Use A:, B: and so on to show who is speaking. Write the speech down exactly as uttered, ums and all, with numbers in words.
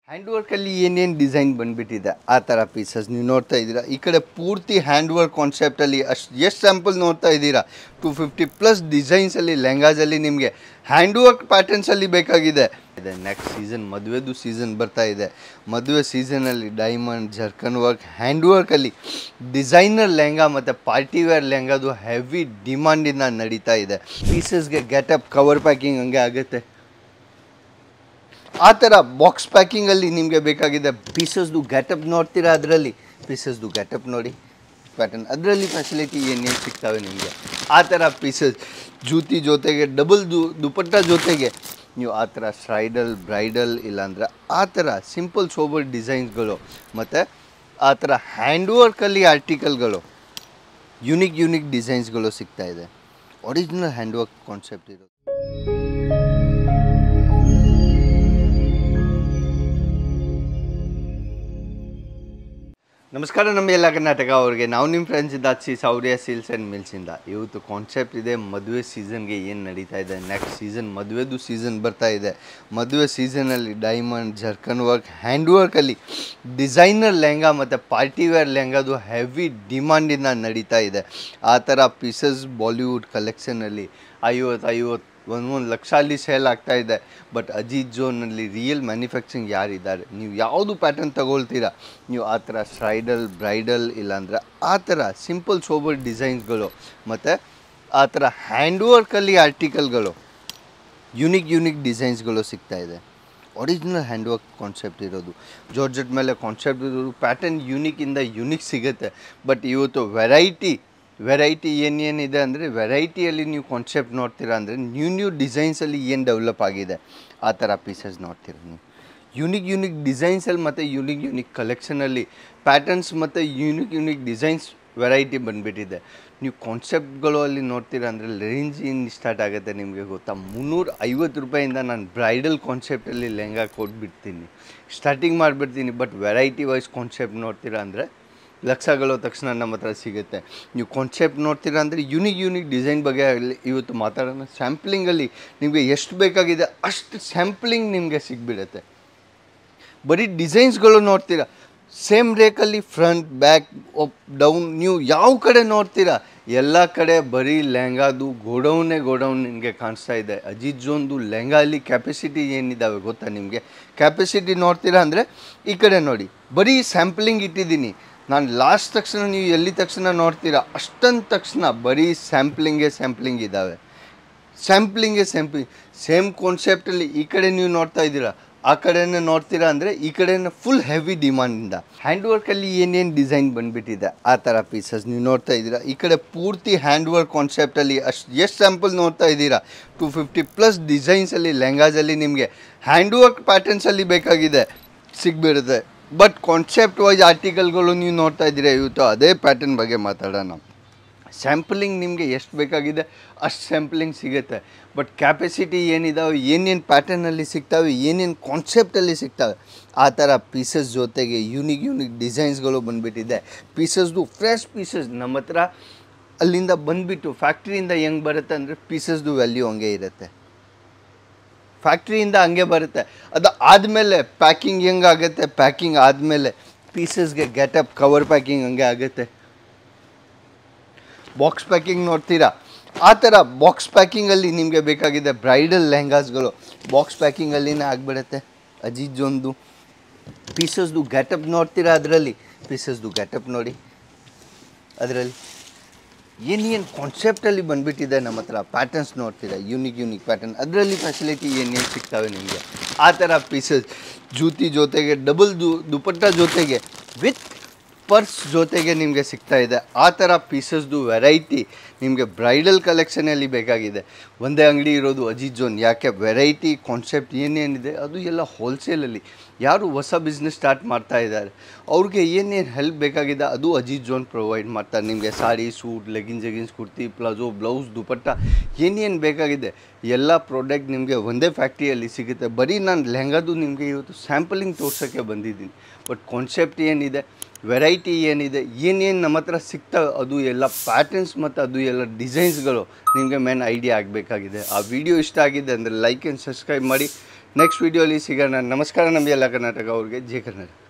A: Hand ವರ್ಕಲ್ಲಿ ಏನೇನು design ಬಂದುಬಿಟ್ಟಿದೆ ಆ ಥರ ಪೀಸಸ್ ನೀವು ನೋಡ್ತಾ ಇದ್ದೀರಾ. ಈ ಕಡೆ ಪೂರ್ತಿ ಹ್ಯಾಂಡ್ ವರ್ಕ್ ಕಾನ್ಸೆಪ್ಟಲ್ಲಿ ಅಷ್ಟು ಎಷ್ಟು ಸ್ಯಾಂಪಲ್ ನೋಡ್ತಾ ಇದ್ದೀರಾ. ಟು ಫಿಫ್ಟಿ ಪ್ಲಸ್ ಡಿಸೈನ್ಸಲ್ಲಿ ಲೆಹಂಗಾಸಲ್ಲಿ ನಿಮಗೆ ಹ್ಯಾಂಡ್ ವರ್ಕ್ ಪ್ಯಾಟರ್ನ್ಸಲ್ಲಿ ಬೇಕಾಗಿದೆ. ಇದೆ ನೆಕ್ಸ್ಟ್ ಸೀಸನ್ ಮದುವೆದು ಸೀಸನ್ ಬರ್ತಾ ಇದೆ. ಮದುವೆ ಸೀಸನಲ್ಲಿ ಡೈಮಂಡ್ ಜರ್ಕನ್ ವರ್ಕ್ ಹ್ಯಾಂಡ್ ವರ್ಕಲ್ಲಿ ಡಿಸೈನರ್ ಲೆಹಂಗಾ ಮತ್ತು ಪಾರ್ಟಿವೇರ್ ಲೆಹಂಗಾದು ಹೆವಿ ಡಿಮಾಂಡಿಂದ ನಡೀತಾ ಇದೆ. ಪೀಸಸ್ಗೆ ಗೆಟಪ್ ಕವರ್ ಪ್ಯಾಕಿಂಗ್ ಹಂಗೆ ಆಗುತ್ತೆ. ಆ ಥರ ಬಾಕ್ಸ್ ಪ್ಯಾಕಿಂಗಲ್ಲಿ ನಿಮಗೆ ಬೇಕಾಗಿದೆ. ಪೀಸಸ್ದು ಗ್ಯಾಟಪ್ ನೋಡ್ತೀರಾ, ಅದರಲ್ಲಿ ಪೀಸಸ್ದು ಗ್ಯಾಟಪ್ ನೋಡಿ ಪ್ಯಾಟರ್ನ್, ಅದರಲ್ಲಿ ಫೆಸಿಲಿಟಿ ಏನೇನು ಸಿಗ್ತವೆ ನಿಮಗೆ. ಆ ಥರ ಪೀಸಸ್ ಜೂತಿ ಜೊತೆಗೆ ಡಬಲ್ ದು ದುಪಟ್ಟ ಜೊತೆಗೆ ನೀವು ಆ ಥರ ಸ್ಟ್ರೈಡಲ್ ಬ್ರೈಡಲ್ ಇಲ್ಲಾಂದ್ರೆ ಆ ಥರ ಸಿಂಪಲ್ ಸೋಬರ್ ಡಿಸೈನ್ಸ್ಗಳು ಮತ್ತು ಆ ಥರ ಹ್ಯಾಂಡ್ ವರ್ಕಲ್ಲಿ ಆರ್ಟಿಕಲ್ಗಳು ಯುನಿಕ್ ಯುನಿಕ್ ಡಿಸೈನ್ಸ್ಗಳು ಸಿಗ್ತಾಯಿದೆ. ಒರಿಜಿನಲ್ ಹ್ಯಾಂಡ್ ವರ್ಕ್ ಕಾನ್ಸೆಪ್ಟ್ ಇರೋದು. ನಮಸ್ಕಾರ ನಮ್ಮ ಎಲ್ಲ ಕರ್ನಾಟಕ ಅವ್ರಿಗೆ. ನಾವು ನಿಮ್ಮ ಫ್ರೆಂಡ್ಸ್ ಇದ್ದ ಸಿ ಸೌರ್ಯ ಸೀಲ್ಸ್ ಆ್ಯಂಡ್ ಮಿಲ್ಸಿಂದ. ಇವತ್ತು ಕಾನ್ಸೆಪ್ಟ್ ಇದೆ ಮದುವೆ ಸೀಸನ್ಗೆ ಏನು ನಡೀತಾ ಇದೆ. ನೆಕ್ಸ್ಟ್ ಸೀಸನ್ ಮದುವೆದು ಸೀಸನ್ ಬರ್ತಾ ಇದೆ. ಮದುವೆ ಸೀಸನಲ್ಲಿ ಡೈಮಂಡ್ ಜರ್ಕನ್ ವರ್ಕ್ ಹ್ಯಾಂಡ್ ವರ್ಕಲ್ಲಿ ಡಿಸೈನರ್ ಲೆಹಂಗಾ ಮತ್ತು ಪಾರ್ಟಿವೇರ್ ಲೆಹಂಗಾದು ಹೆವಿ ಡಿಮಾಂಡಿಂದ ನಡೀತಾ ಇದೆ. ಆ ಥರ ಪೀಸಸ್ ಬಾಲಿವುಡ್ ಕಲೆಕ್ಷನಲ್ಲಿ ಐವತ್ತು ಐವತ್ತು ಒಂದೊಂದು ಲಕ್ಷ ಅಲ್ಲಿ ಸೇಲ್ ಆಗ್ತಾ ಇದೆ. ಬಟ್ ಅಜಿತ್ ಜೋನಲ್ಲಿ ರಿಯಲ್ ಮ್ಯಾನುಫ್ಯಾಕ್ಚರಿಂಗ್ ಯಾರಿದ್ದಾರೆ, ನೀವು ಯಾವುದು ಪ್ಯಾಟರ್ನ್ ತಗೊಳ್ತೀರಾ, ನೀವು ಆ ಥರ ಸ್ಟ್ರೈಡಲ್ ಬ್ರೈಡಲ್ ಇಲ್ಲಾಂದ್ರೆ ಆ ಥರ ಸಿಂಪಲ್ ಸೋಬರ್ ಡಿಸೈನ್ಸ್ಗಳು ಮತ್ತು ಆ ಥರ ಹ್ಯಾಂಡ್ ವರ್ಕಲ್ಲಿ ಆರ್ಟಿಕಲ್ಗಳು ಯುನಿಕ್ ಯುನಿಕ್ ಡಿಸೈನ್ಸ್ಗಳು ಸಿಗ್ತಾಯಿದೆ. ಒರಿಜಿನಲ್ ಹ್ಯಾಂಡ್ ವರ್ಕ್ ಕಾನ್ಸೆಪ್ಟ್ ಇರೋದು. ಜಾರ್ಜೆಟ್ ಮೇಲೆ ಕಾನ್ಸೆಪ್ಟ್ ಇರೋದು. ಪ್ಯಾಟರ್ನ್ ಯುನಿಕ್ಕಿಂದ ಯುನಿಕ್ ಸಿಗುತ್ತೆ. ಬಟ್ ಇವತ್ತು ವೆರೈಟಿ ವೆರೈಟಿ ಏನೇನಿದೆ ಅಂದರೆ ವೆರೈಟಿಯಲ್ಲಿ ನೀವು ಕಾನ್ಸೆಪ್ಟ್ ನೋಡ್ತೀರಾ ಅಂದರೆ ನ್ಯೂ ನ್ಯೂ ಡಿಸೈನ್ಸಲ್ಲಿ ಏನು ಡೆವಲಪ್ ಆಗಿದೆ ಆ ಥರ ಪೀಸಸ್ ನೋಡ್ತೀರ ನೀವು. ಯುನಿಕ್ ಯುನಿಕ್ ಡಿಸೈನ್ಸಲ್ಲಿ ಮತ್ತು ಯುನಿಕ್ ಯುನಿಕ್ ಕಲೆಕ್ಷನಲ್ಲಿ ಪ್ಯಾಟರ್ನ್ಸ್ ಮತ್ತು ಯುನಿಕ್ ಯುನಿಕ್ ಡಿಸೈನ್ಸ್ ವೆರೈಟಿ ಬಂದುಬಿಟ್ಟಿದೆ. ನೀವು ಕಾನ್ಸೆಪ್ಟ್ಗಳು ಅಲ್ಲಿ ನೋಡ್ತೀರಾ ಅಂದರೆ ರೇಂಜ್ ಏನು ಸ್ಟಾರ್ಟ್ ಆಗುತ್ತೆ ನಿಮಗೆ ಗೊತ್ತಾ. ಮುನ್ನೂರ ಐವತ್ತು ರೂಪಾಯಿಂದ ನಾನು ಬ್ರೈಡಲ್ ಕಾನ್ಸೆಪ್ಟಲ್ಲಿ ಲೆಹಂಗಾ ಕೊಟ್ಬಿಡ್ತೀನಿ, ಸ್ಟಾರ್ಟಿಂಗ್ ಮಾಡಿಬಿಡ್ತೀನಿ. ಬಟ್ ವೆರೈಟಿ ವೈಸ್ ಕಾನ್ಸೆಪ್ಟ್ ನೋಡ್ತೀರಾ ಅಂದರೆ ಲಕ್ಷಗಳು ತಕ್ಷಣ ನಮ್ಮ ಹತ್ರ ಸಿಗುತ್ತೆ. ನೀವು ಕಾನ್ಸೆಪ್ಟ್ ನೋಡ್ತೀರಾ ಅಂದರೆ ಯುನಿಕ್ ಯುನಿಕ್ ಡಿಸೈನ್ ಬಗ್ಗೆ ಆಗಲಿ ಇವತ್ತು ಮಾತಾಡೋಣ. ಸ್ಯಾಂಪ್ಲಿಂಗಲ್ಲಿ ನಿಮಗೆ ಎಷ್ಟು ಬೇಕಾಗಿದೆ ಅಷ್ಟು ಸ್ಯಾಂಪ್ಲಿಂಗ್ ನಿಮಗೆ ಸಿಗ್ಬಿಡುತ್ತೆ. ಬರೀ ಡಿಸೈನ್ಸ್ಗಳು ನೋಡ್ತೀರಾ ಸೇಮ್ ರೇಕಲ್ಲಿ ಫ್ರಂಟ್ ಬ್ಯಾಕ್ ಅಪ್ ಡೌನ್ ನೀವು ಯಾವ ಕಡೆ ನೋಡ್ತೀರಾ ಎಲ್ಲ ಕಡೆ ಬರೀ ಲೆಹಂಗಾದು ಗೋಡೌನೇ ಗೋಡೌನ್ ನಿಮಗೆ ಕಾಣಿಸ್ತಾ ಇದೆ. ಅಜಿತ್ ಜೋನ್ದು ಲೆಹಂಗಾಲಿ ಕ್ಯಾಪಸಿಟಿ ಏನಿದ್ದಾವೆ ಗೊತ್ತಾ ನಿಮಗೆ. ಕ್ಯಾಪಸಿಟಿ ನೋಡ್ತೀರಾ ಅಂದರೆ ಈ ಕಡೆ ನೋಡಿ, ಬರೀ ಸ್ಯಾಂಪ್ಲಿಂಗ್ ಇಟ್ಟಿದ್ದೀನಿ ನಾನು. ಲಾಸ್ಟ್ ತಕ್ಷಣ ನೀವು ಎಲ್ಲಿ ತಕ್ಷಣ ನೋಡ್ತೀರಾ ಅಷ್ಟೊಂದು ತಕ್ಷಣ ಬರೀ ಸ್ಯಾಂಪ್ಲಿಂಗೇ ಸ್ಯಾಂಪ್ಲಿಂಗ್ ಇದ್ದಾವೆ. ಸ್ಯಾಂಪ್ಲಿಂಗೇ ಸ್ಯಾಂಪ್ಲಿಂಗ್ ಸೇಮ್ ಕಾನ್ಸೆಪ್ಟಲ್ಲಿ ಈ ಕಡೆ ನೀವು ನೋಡ್ತಾ ಇದ್ದೀರಾ, ಆ ಕಡೆನೇ ನೋಡ್ತೀರಾ ಅಂದರೆ ಈ ಕಡೆನೇ ಫುಲ್ ಹೆವಿ ಡಿಮಾಂಡಿಂದ. ಹ್ಯಾಂಡ್ ವರ್ಕಲ್ಲಿ ಏನೇನು ಡಿಸೈನ್ ಬಂದುಬಿಟ್ಟಿದೆ ಆ ಥರ ಪೀಸಸ್ ನೀವು ನೋಡ್ತಾ ಇದ್ದೀರಾ. ಈ ಕಡೆ ಪೂರ್ತಿ ಹ್ಯಾಂಡ್ ವರ್ಕ್ ಕಾನ್ಸೆಪ್ಟಲ್ಲಿ ಅಷ್ಟು ಎಷ್ಟು ಸ್ಯಾಂಪಲ್ ನೋಡ್ತಾ ಇದ್ದೀರಾ. ಟು ಫಿಫ್ಟಿ ಪ್ಲಸ್ ಡಿಸೈನ್ಸಲ್ಲಿ ಲೆಹಂಗಾಸಲ್ಲಿ ನಿಮಗೆ ಹ್ಯಾಂಡ್ ವರ್ಕ್ ಪ್ಯಾಟರ್ನ್ಸಲ್ಲಿ ಬೇಕಾಗಿದೆ ಸಿಗ್ಬಿಡುತ್ತೆ. ಬಟ್ ಕಾನ್ಸೆಪ್ಟ್ ವೈಸ್ ಆರ್ಟಿಕಲ್ಗಳು ನೀವು ನೋಡ್ತಾ ಇದ್ದೀರಾ. ಇವತ್ತು ಅದೇ ಪ್ಯಾಟರ್ನ್ ಬಗ್ಗೆ ಮಾತಾಡೋಣ. ಸ್ಯಾಂಪಲಿಂಗ್ ನಿಮಗೆ ಎಷ್ಟು ಬೇಕಾಗಿದೆ ಅಷ್ಟು ಸ್ಯಾಂಪಲಿಂಗ್ ಸಿಗುತ್ತೆ. ಬಟ್ ಕ್ಯಾಪಸಿಟಿ ಏನಿದಾವೆ, ಏನೇನು ಪ್ಯಾಟರ್ನಲ್ಲಿ ಸಿಗ್ತವೆ, ಏನೇನು ಕಾನ್ಸೆಪ್ಟಲ್ಲಿ ಸಿಗ್ತವೆ ಆ ಥರ ಪೀಸಸ್ ಜೊತೆಗೆ ಯುನಿಕ್ ಯುನಿಕ್ ಡಿಸೈನ್ಸ್ಗಳು ಬಂದುಬಿಟ್ಟಿದೆ. ಪೀಸಸ್ದು ಫ್ರೆಶ್ ಪೀಸಸ್ ನಮ್ಮ ಹತ್ರ ಅಲ್ಲಿಂದ ಬಂದುಬಿಟ್ಟು ಫ್ಯಾಕ್ಟ್ರಿಯಿಂದ ಹೆಂಗೆ ಬರುತ್ತೆ ಅಂದರೆ ಪೀಸಸ್ದು ವ್ಯಾಲ್ಯೂ ಹಂಗೆ ಇರುತ್ತೆ. ಫ್ಯಾಕ್ಟ್ರಿಯಿಂದ ಹಂಗೆ ಬರುತ್ತೆ. ಅದು ಆದಮೇಲೆ ಪ್ಯಾಕಿಂಗ್ ಹೆಂಗಾಗುತ್ತೆ, ಪ್ಯಾಕಿಂಗ್ ಆದಮೇಲೆ ಪೀಸಸ್ಗೆ ಗೆಟಪ್ ಕವರ್ ಪ್ಯಾಕಿಂಗ್ ಹಂಗೆ ಆಗುತ್ತೆ. ಬಾಕ್ಸ್ ಪ್ಯಾಕಿಂಗ್ ನೋಡ್ತೀರಾ, ಆ ಥರ ಬಾಕ್ಸ್ ಪ್ಯಾಕಿಂಗಲ್ಲಿ ನಿಮಗೆ ಬೇಕಾಗಿದೆ ಬ್ರೈಡಲ್ ಲೆಹಂಗಾಸ್ಗಳು ಬಾಕ್ಸ್ ಪ್ಯಾಕಿಂಗಲ್ಲಿನೇ ಆಗಿಬಿಡುತ್ತೆ. ಅಜಿತ್ ಜೋನ್ದು ಪೀಸಸ್ದು ಗೆಟಪ್ ನೋಡ್ತೀರಾ, ಅದರಲ್ಲಿ ಪೀಸಸ್ದು ಗೆಟಪ್ ನೋಡಿ, ಅದರಲ್ಲಿ ಏನೇನು ಕಾನ್ಸೆಪ್ಟಲ್ಲಿ ಬಂದುಬಿಟ್ಟಿದೆ ನಮ್ಮ ಹತ್ರ ಪ್ಯಾಟರ್ನ್ಸ್ ನೋಡ್ತೀರಾ ಯುನಿಕ್ ಯುನಿಕ್ ಪ್ಯಾಟರ್ನ್, ಅದರಲ್ಲಿ ಫೆಸಿಲಿಟಿ ಏನೇನು ಸಿಗ್ತವೆ ನಿಮಗೆ. ಆ ಥರ ಪೀಸಸ್ ಜೂತಿ ಜೊತೆಗೆ ಡಬಲ್ ದು ದುಪಟ್ಟ ಜೊತೆಗೆ ವಿತ್ ಪರ್ಸ್ ಜೊತೆಗೆ ನಿಮಗೆ ಸಿಗ್ತಾ ಇದೆ. ಆ ಥರ ಪೀಸಸ್ದು ವೆರೈಟಿ ನಿಮಗೆ ಬ್ರೈಡಲ್ ಕಲೆಕ್ಷನಲ್ಲಿ ಬೇಕಾಗಿದೆ. ಒಂದೇ ಅಂಗಡಿ ಇರೋದು ಅಜಿತ್ ಜೋನ್. ಯಾಕೆ ವೆರೈಟಿ ಕಾನ್ಸೆಪ್ಟ್ ಏನೇನಿದೆ ಅದು ಎಲ್ಲ ಹೋಲ್ಸೇಲಲ್ಲಿ. ಯಾರು ಹೊಸ ಬಿಸ್ನೆಸ್ ಸ್ಟಾರ್ಟ್ ಮಾಡ್ತಾ ಇದ್ದಾರೆ ಅವ್ರಿಗೆ ಏನೇನು ಹೆಲ್ಪ್ ಬೇಕಾಗಿದೆ ಅದು ಅಜಿತ್ ಜೋನ್ ಪ್ರೊವೈಡ್ ಮಾಡ್ತಾರೆ. ನಿಮಗೆ sari suit leggings jeggings kurti palazzo blouse dupatta ಏನೇನು ಬೇಕಾಗಿದೆ ಎಲ್ಲ ಪ್ರಾಡಕ್ಟ್ ನಿಮಗೆ ಒಂದೇ ಫ್ಯಾಕ್ಟ್ರಿಯಲ್ಲಿ ಸಿಗುತ್ತೆ. ಬರೀ ನಾನು ಲೆಹಂಗಾದು ನಿಮಗೆ ಇವತ್ತು ಸ್ಯಾಂಪಲಿಂಗ್ ತೋರ್ಸೋಕ್ಕೆ ಬಂದಿದ್ದೀನಿ. ಬಟ್ ಕಾನ್ಸೆಪ್ಟ್ ಏನಿದೆ, ವೆರೈಟಿ ಏನಿದೆ, ಏನೇನು ನಮ್ಮ ಹತ್ರ ಸಿಗ್ತವೆ ಅದು ಎಲ್ಲ ಪ್ಯಾಟರ್ನ್ಸ್ ಮತ್ತು ಅದು ಎಲ್ಲ ಡಿಸೈನ್ಸ್ಗಳು ನಿಮಗೆ ಮೇನ್ ಐಡಿಯಾ ಆಗಬೇಕಾಗಿದೆ. ಆ ವಿಡಿಯೋ ಇಷ್ಟ ಆಗಿದೆ ಅಂದರೆ ಲೈಕ್ ಆ್ಯಂಡ್ ಸಬ್ಸ್ಕ್ರೈಬ್ ಮಾಡಿ. ನೆಕ್ಸ್ಟ್ ವಿಡಿಯೋಲಿ ಸಿಗೋಣ. ನಮಸ್ಕಾರ ನಮ್ಮ ಎಲ್ಲ ಕರ್ನಾಟಕ ಅವ್ರಿಗೆ. ಜೈ ಕರ್ನಾಟಕ.